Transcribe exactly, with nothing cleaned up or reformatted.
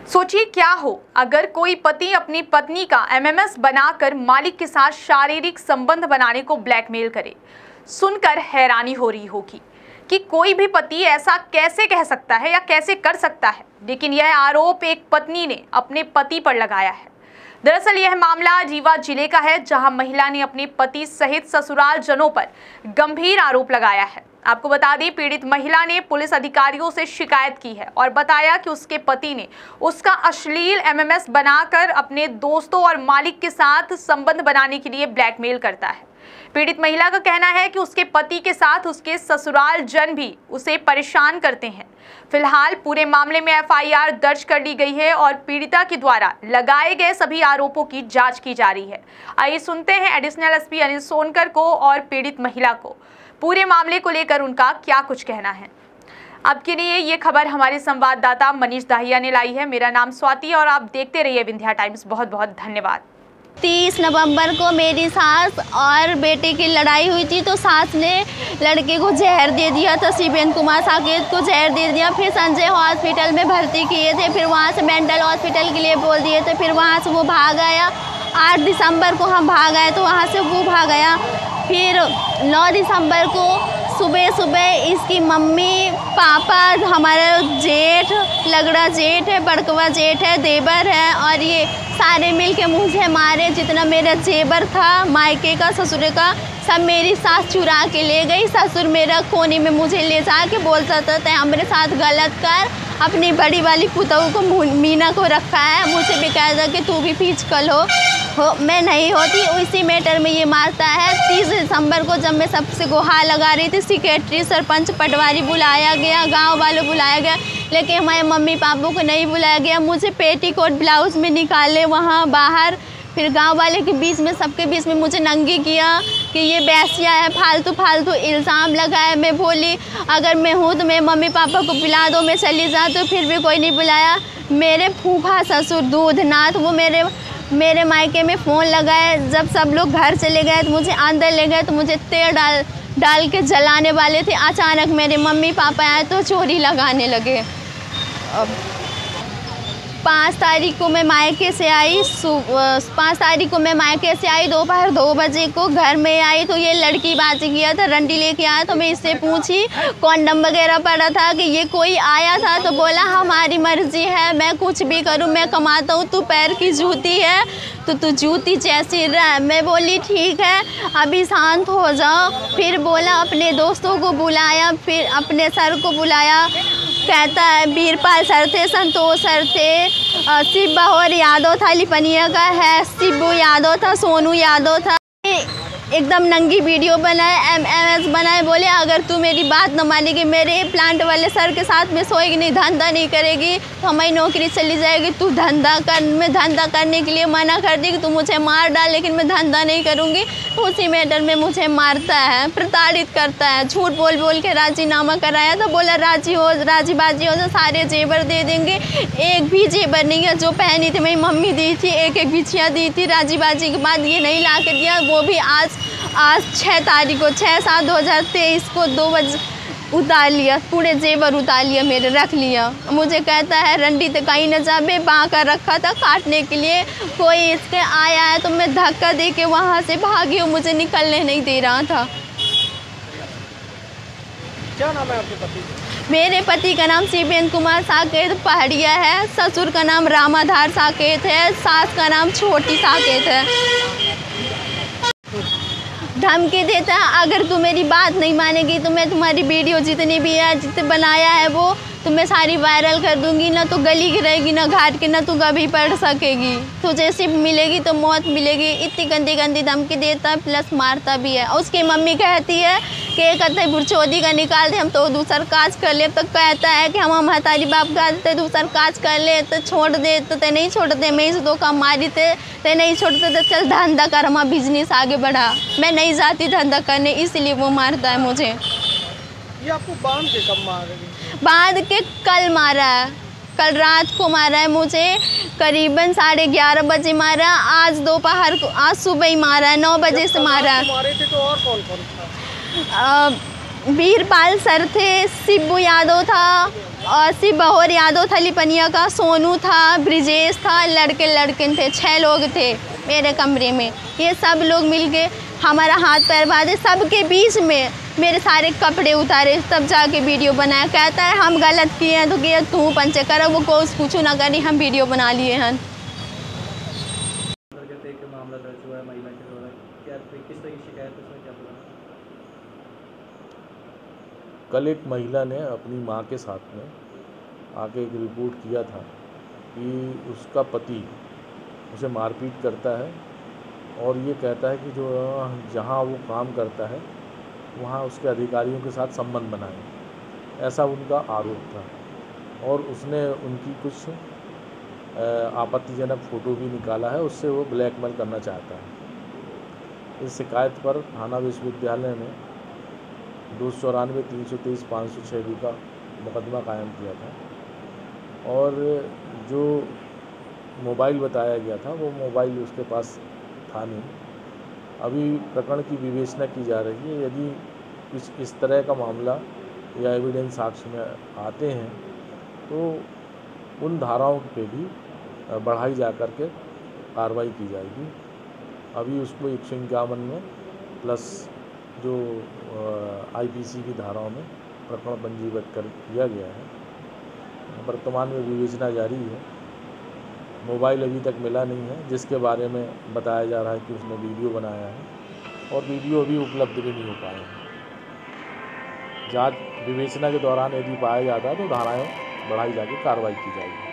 सोचिए क्या हो अगर कोई पति अपनी पत्नी का एमएमएस बनाकर मालिक के साथ शारीरिक संबंध बनाने को ब्लैकमेल करे। सुनकर हैरानी हो रही होगी कि कोई भी पति ऐसा कैसे कह सकता है या कैसे कर सकता है, लेकिन यह आरोप एक पत्नी ने अपने पति पर लगाया है। दरअसल यह मामला रीवा जिले का है, जहां महिला ने अपने पति सहित ससुराल जनों पर गंभीर आरोप लगाया है। आपको बता दें, पीड़ित महिला ने पुलिस अधिकारियों से शिकायत की है और बताया कि उसके पति ने उसका अश्लील एमएमएस बनाकर अपने दोस्तों और मालिक के साथ संबंध बनाने के लिए ब्लैकमेल करता है। पीड़ित महिला का कहना है कि उसके पति के साथ उसके ससुराल जन भी उसे परेशान करते हैं। फिलहाल पूरे मामले में एफ आई आर दर्ज कर ली गई है और पीड़िता के द्वारा लगाए गए सभी आरोपों की जांच की जा रही है। आइए सुनते हैं additional S P Anil Sonkar को और पीड़ित महिला को पूरे मामले को लेकर उनका क्या कुछ कहना है। आपके लिए ये खबर हमारे संवाददाता मनीष दाहिया ने लाई है। मेरा नाम स्वाति और आप देखते रहिए विंध्या टाइम्स। बहुत बहुत धन्यवाद। तीस नवंबर को मेरी सास और बेटे की लड़ाई हुई थी, तो सास ने लड़के को जहर दे दिया था। शिवेंद्र कुमार साकेत को जहर दे दिया। फिर संजय हॉस्पिटल में भर्ती किए थे, फिर वहाँ से मेंटल हॉस्पिटल के लिए बोल दिए थे। फिर वहाँ से वो भाग आया। आठ दिसंबर को हम भाग आए तो वहाँ से वो भाग आया। फिर नौ दिसंबर को सुबह सुबह इसकी मम्मी पापा, हमारा जेठ, लगड़ा जेठ है, बड़कवा जेठ है, देवर है, और ये सारे मिल के मुझे मारे। जितना मेरा जेवर था मायके का, ससुर का, सब मेरी सास चुरा के ले गई। ससुर मेरा कोने में मुझे ले जा के बोलता था ते हमारे साथ गलत कर, अपनी बड़ी वाली पुतहू को मीना को रखा है। मुझे भी कहा था कि तू भी फिजिकल हो हो मैं नहीं होती। उसी मैटर में ये मारता है। तीस दिसंबर को जब मैं सबसे गुहार लगा रही थी, सेक्रेटरी, सरपंच, पटवारी बुलाया गया, गांव वालों बुलाया गया, लेकिन हमारे मम्मी पापा को नहीं बुलाया गया। मुझे पेटीकोट ब्लाउज में निकाले वहाँ बाहर। फिर गांव वाले के बीच में, सबके बीच में मुझे नंगी किया कि ये बैसिया है, फालतू फालतू इल्ज़ाम लगाया। मैं बोली अगर मैं हूँ तो मैं मम्मी पापा को बुला दो, मैं चली जा, तो फिर भी कोई नहीं बुलाया। मेरे फूफा ससुर दूधनाथ, वो मेरे मेरे मायके में फ़ोन लगाए। जब सब लोग घर चले गए तो मुझे अंदर ले गए, तो मुझे तेल डाल डाल के जलाने वाले थे। अचानक मेरे मम्मी पापा आए तो चोरी लगाने लगे। अब पाँच तारीख को मैं मायके से आई पाँच तारीख को मैं मायके से आई दोपहर दो बजे को घर में आई तो ये लड़की बाजी किया था, रंडी लेके आया। तो मैं इससे पूछी कॉन्डम वगैरह पड़ा था कि ये कोई आया था, तो बोला हमारी मर्जी है, मैं कुछ भी करूं, मैं कमाता हूं, तू पैर की जूती है तो तू जूती जैसी रह। मैं बोली ठीक है, अभी शांत हो जाओ। फिर बोला अपने दोस्तों को बुलाया, फिर अपने सर को बुलाया। कहता है वीरपाल सर थे, संतोष सर थे, शिव बहोर यादव था, लिपनिया का है, शिबू यादव था, सोनू यादव था। एकदम नंगी वीडियो बनाए, एम एम एस बनाए। बोले अगर तू मेरी बात न मानेगी, मेरे प्लांट वाले सर के साथ में सोएगी नहीं, धंधा नहीं करेगी तो हमारी नौकरी चली जाएगी। तू धंधा कर, मैं धंधा करने के लिए मना कर दी कि तू मुझे मार डाल, लेकिन मैं धंधा नहीं करूँगी। तो उसी मैटर में मुझे मारता है, प्रताड़ित करता है। झूठ बोल बोल के राजीनामा कराया था। बोला राजी हो, राजी बाजी हो तो सारे जेवर दे देंगे। एक भी जेवर नहीं है, जो पहनी थी मेरी मम्मी दी थी, एक एक बिछिया दी थी। राजी बाजी के बाद ये नहीं ला कर दिया, वो भी आज आज छः तारीख को छः सात दो हज़ार तेईस को दो बजे उतार लिया, पूरे जेवर उतार लिया मेरे, रख लिया। मुझे कहता है रंडी तो कहीं न जाबे, बांका रखा था काटने के लिए, कोई इसके आया है तो मैं धक्का दे के वहाँ से भागी हूँ, मुझे निकलने नहीं दे रहा था। क्या नाम है आपके पति? मेरे पति का नाम शिवेंद्र कुमार साकेत पहाड़िया है, ससुर का नाम रामाधार साकेत है, सास का नाम छोटी साकेत है। धमकी देता है अगर तू मेरी बात नहीं मानेगी तो मैं तुम्हारी वीडियो जितनी भी है, जितने बनाया है वो तो मैं सारी वायरल कर दूंगी। ना तो गली की रहेगी, ना घाट के, ना तू कभी पढ़ सकेगी, तुझे सिर्फ मिलेगी तो मौत मिलेगी। इतनी गंदी गंदी धमकी देता है, प्लस मारता भी है। उसकी मम्मी कहती है कि एक अतः बुरचौदी का निकाल दे, हम तो दूसरा काज कर ले। तो कहता है कि हम हमारी बाप का ते दूसरा काज कर ले तो छोड़ दे, तो ते नहीं छोड़ते, मैं इस दो काम मारी थे, ते नहीं छोड़ते तो चल धंधा कर, हमारा बिजनेस आगे बढ़ा। मैं नहीं जाती धंधा करने, इसलिए वो मारता है मुझे। ये आपको बांध के कब मारा? बांध के कल मारा है, कल रात को मारा है मुझे, करीबन साढ़े ग्यारह बजे मारा। आज दोपहर को, आज सुबह ही मारा है, नौ बजे से मारा है। मारे थे तो और कौन कौन था? वीरपाल सर थे, शिबू यादव था, और शिव बहोर यादव था लिपनिया का, सोनू था, ब्रिजेश था, लड़के लड़के थे, छः लोग थे मेरे कमरे में। ये सब लोग मिलके हमारा हाथ पैर बांधे, सबके बीच में मेरे सारे कपड़े उतारे, तब जाके वीडियो बनाया। कहता है हम गलत किए हैं तो किए तू पंचे कर, वो कोस कुछ ना करी, हम वीडियो बना लिए हैं। मामला दर्ज हुआ है महिला के द्वारा, क्या किस तरह की शिकायत है, उसमें क्या बोला? कल एक महिला ने अपनी मां के साथ में आके एक रिपोर्ट किया था कि उसका पति उसे मारपीट करता है और ये कहता है कि जो जहां वो काम करता है वहां उसके अधिकारियों के साथ संबंध बनाए, ऐसा उनका आरोप था। और उसने उनकी कुछ आपत्तिजनक फ़ोटो भी निकाला है, उससे वो ब्लैकमेल करना चाहता है। इस शिकायत पर थाना विश्वविद्यालय में दो सौ चौरानवे तीन सौ तेईस पाँच सौ छः बी का मुकदमा कायम किया था और जो मोबाइल बताया गया था वो मोबाइल उसके पास था नहीं। अभी प्रकरण की विवेचना की जा रही है। यदि कुछ इस तरह का मामला या एविडेंस साक्ष्य में आते हैं तो उन धाराओं पे भी बढ़ाई जा कर के कार्रवाई की जाएगी। अभी उसको एक सौ इक्यावन में प्लस जो आईपीसी की धाराओं में प्रकरण पंजीबद्ध कर किया गया है। वर्तमान में विवेचना जारी है। मोबाइल अभी तक मिला नहीं है, जिसके बारे में बताया जा रहा है कि उसने वीडियो बनाया है और वीडियो अभी उपलब्ध भी नहीं हो पाए हैं। जांच विवेचना के दौरान यदि पाया जाता है तो धाराएं बढ़ाई जाकर कार्रवाई की जाएगी।